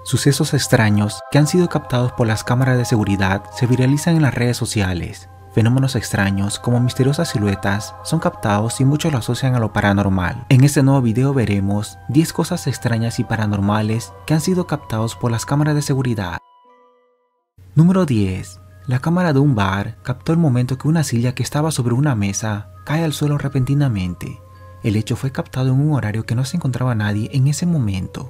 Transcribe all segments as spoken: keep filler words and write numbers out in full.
Sucesos extraños que han sido captados por las cámaras de seguridad se viralizan en las redes sociales. Fenómenos extraños como misteriosas siluetas son captados y muchos lo asocian a lo paranormal. En este nuevo video veremos diez cosas extrañas y paranormales que han sido captados por las cámaras de seguridad. Número diez. La cámara de un bar captó el momento que una silla que estaba sobre una mesa cae al suelo repentinamente. El hecho fue captado en un horario que no se encontraba nadie en ese momento.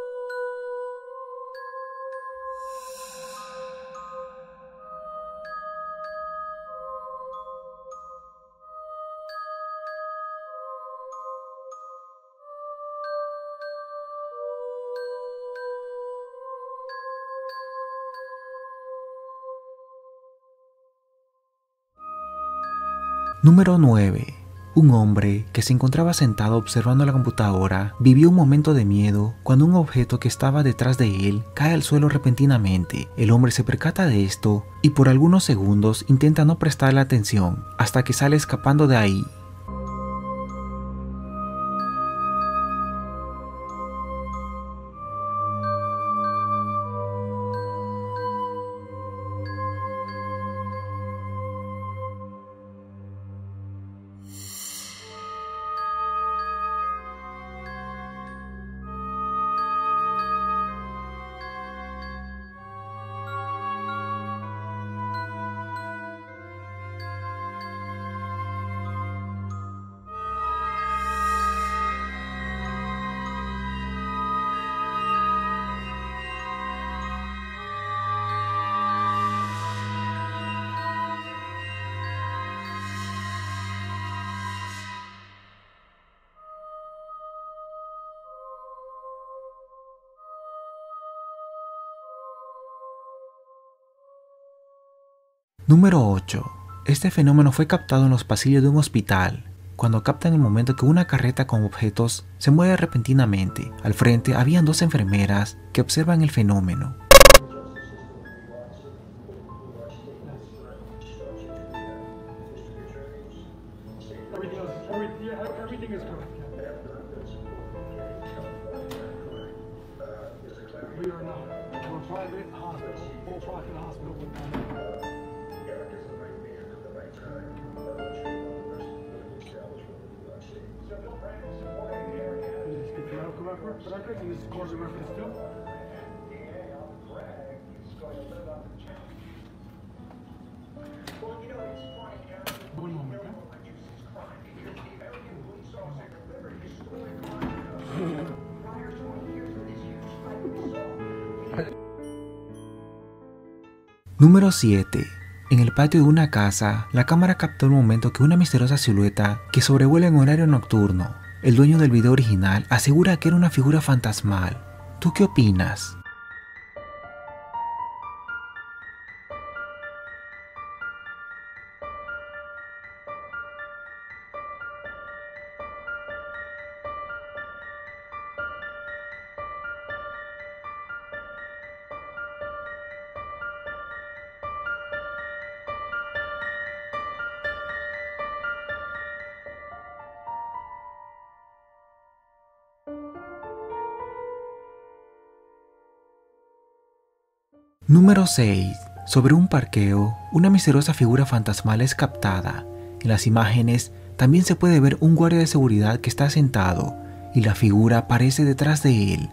Número nueve. Un hombre que se encontraba sentado observando la computadora vivió un momento de miedo cuando un objeto que estaba detrás de él cae al suelo repentinamente. El hombre se percata de esto y por algunos segundos intenta no prestarle atención hasta que sale escapando de ahí. Número ocho. Este fenómeno fue captado en los pasillos de un hospital, cuando captan el momento que una carreta con objetos se mueve repentinamente. Al frente habían dos enfermeras que observan el fenómeno. Número siete. En el patio de una casa, la cámara captó el momento que una misteriosa silueta que sobrevuela en horario nocturno. El dueño del video original asegura que era una figura fantasmal. ¿Tú qué opinas? Número seis. Sobre un parqueo, una misteriosa figura fantasmal es captada. En las imágenes también se puede ver un guardia de seguridad que está sentado y la figura aparece detrás de él.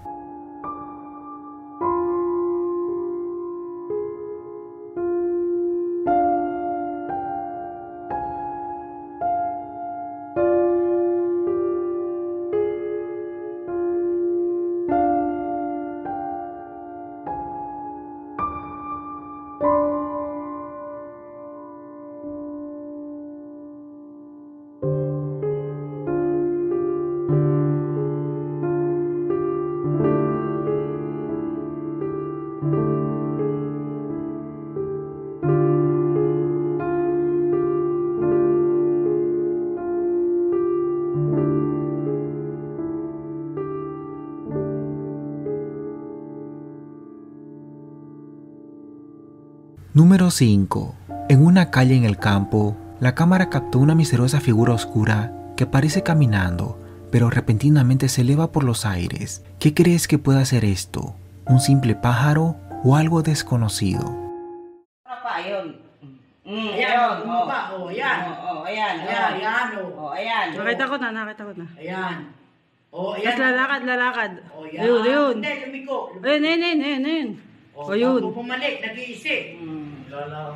Número cinco. En una calle en el campo, la cámara captó una misteriosa figura oscura que aparece caminando, pero repentinamente se eleva por los aires. ¿Qué crees que puede hacer esto? un simple pájaro o algo desconocido. Ayun. Mm, Ayan, ayun. bumaba. Oh, ayan. Oh, oh, ayan. Ayan, oh. ayan, oh. Oh, ayan. Nakita ko na, nakita ko na. Ayan. Oh, ayan. Tapos lalakad, lalakad. Oh, yan. Ayun, ayun. Hindi, lumiko. lumiko. Ayun, ayun, ayun, ayun, ayun. Oh, O yun. bago bumalik, nag-iisip. Mm.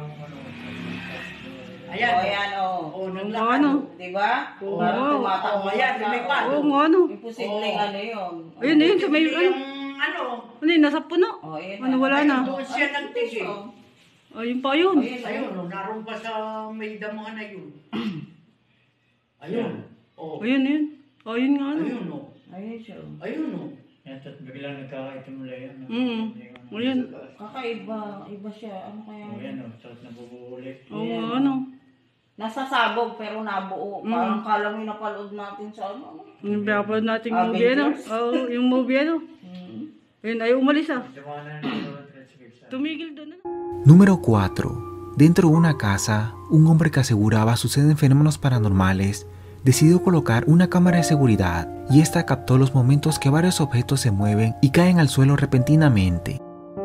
Ayan. Oh, ayan, oh. Oh, nang O ano? Diba? Oo. Parang tumatakbo Oh, ayan, siya. lumipad. Oo, nga ano. Imposibleng Oo. ano yun. Ayun, ayun, sa may, Yung ano, ano, ano yun, nasa puno. Oh, ayun Ano, na. wala na. doon siya nagtigil. Oh, Ayun pa yun. ayun, Ayun, oh, naroon pa sa may damuhan na yun. Ayun. Oh. Ayun, ayun. Ayun nga ano. Ayun, oh. Ayun siya. Ayun, oh. Yan, at biglang nagkakaitimula yan. Mm. Ayun. Kakaiba. Iba siya. Ano kaya? O yan o, tapos nabubulit. Oo nga ano. Nasasabog pero nabuo. Mm. Parang kalang yung napalood natin sa ano. Yung pinapanood nating movie ano. Avengers. Oo, yung movie ano. Mm. Ayun, ay umalis ah. Tama na yung transcription. Tumigil doon ano. Número cuatro. Dentro de una casa, un hombre que aseguraba suceden fenómenos paranormales decidió colocar una cámara de seguridad y esta captó los momentos que varios objetos se mueven y caen al suelo repentinamente.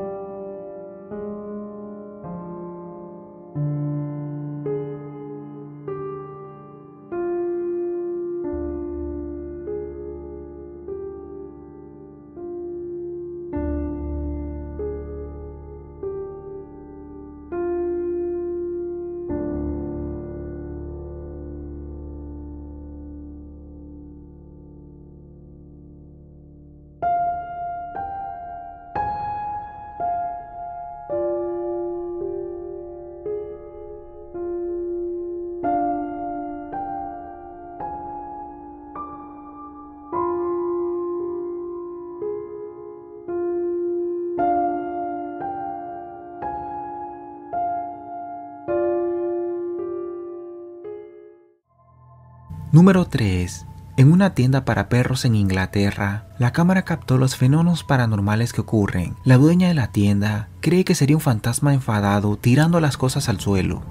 Número tres. En una tienda para perros en Inglaterra, la cámara captó los fenómenos paranormales que ocurren. La dueña de la tienda cree que sería un fantasma enfadado tirando las cosas al suelo.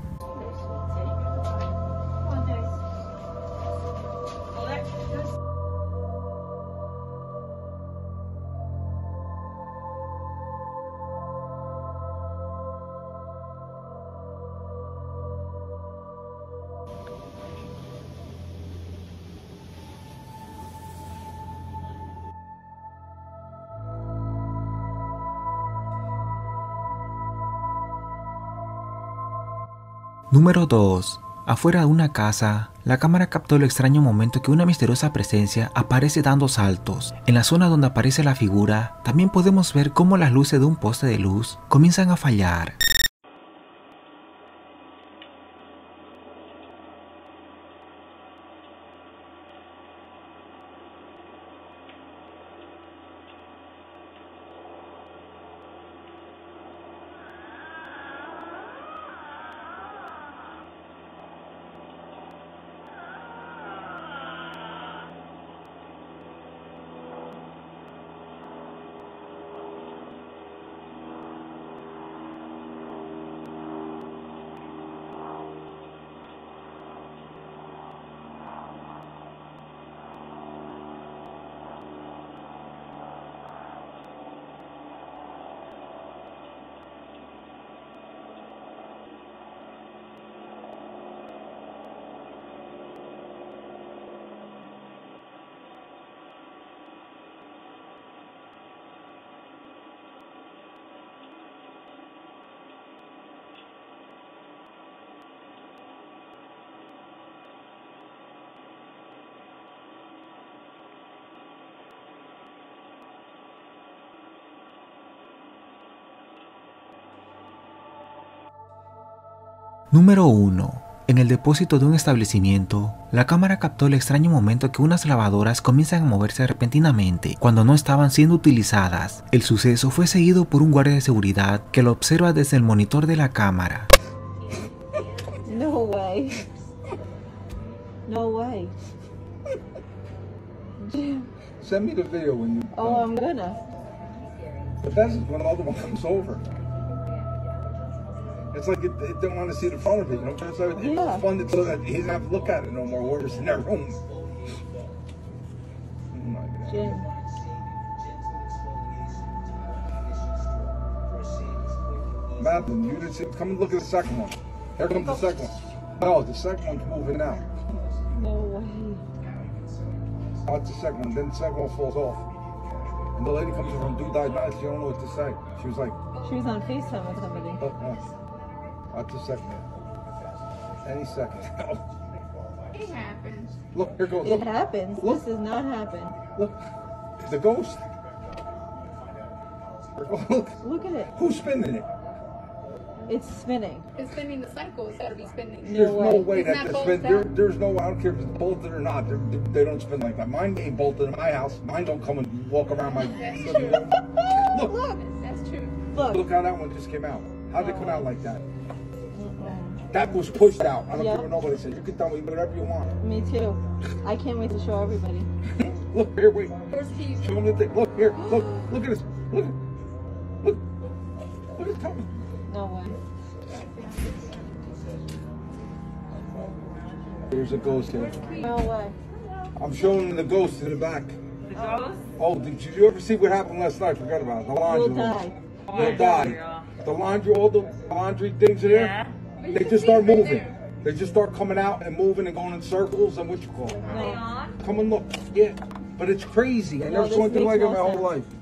Número dos. Afuera de una casa, la cámara captó el extraño momento que una misteriosa presencia aparece dando saltos. En la zona donde aparece la figura, también podemos ver cómo las luces de un poste de luz comienzan a fallar. Número uno. En el depósito de un establecimiento, la cámara captó el extraño momento que unas lavadoras comienzan a moverse repentinamente cuando no estaban siendo utilizadas. El suceso fue seguido por un guardia de seguridad que lo observa desde el monitor de la cámara. No way. No way. Send me the video when you. Oh, I'm gonna. But that's when the other one comes over. It's like it, it don't want to see the front of it, you know. So it, Yeah. it's fun to so that he doesn't have to look at it no more. We're just in that room. Oh my God. Jim. Madeline, you didn't see. Come and look at the second one. Here comes the second one. No, the second one's moving now. No way. Watch the second one. Then the second one falls off. And the lady comes from Do Die Nice. She don't know what to say. She was like, She was on FaceTime with somebody. oh, no. Watch the second one. Any second. It happens. Look, here goes. It Look, happens. Look. This does not happen. look. The ghost. Look. Look at it. Who's spinning it? It's spinning. It's spinning the cycle. It's got to be spinning. No There's no way. way It's that not it's bolted spin. There, down? there's no. I don't care if it's bolted or not. They're, they they don't spin like that. Mine ain't bolted in my house. Mine don't come and walk around my. That's living true. room. Look, Look. That's true. Look. look how that one just came out. How'd it come out like that? Mm-mm. That was pushed out. I don't Yeah. care what nobody says. You can tell me whatever you want. Me too. I can't wait to show everybody. Look here, wait. Where's he? Show them the thing. Look here. Look. Look at this. Look. Look. Look at Tommy. No way. There's a ghost here. No way. I'm showing them the ghost in the back. The ghost? Oh, did you ever see what happened last night? Forgot about it. The laundry. We'll die. They'll die. The laundry, all the laundry things in there, they just start moving. They just start coming out and moving and going in circles and what you call it. No. Come and look. Yeah. But it's crazy. I No, never this saw anything makes like it in no my whole sense. life.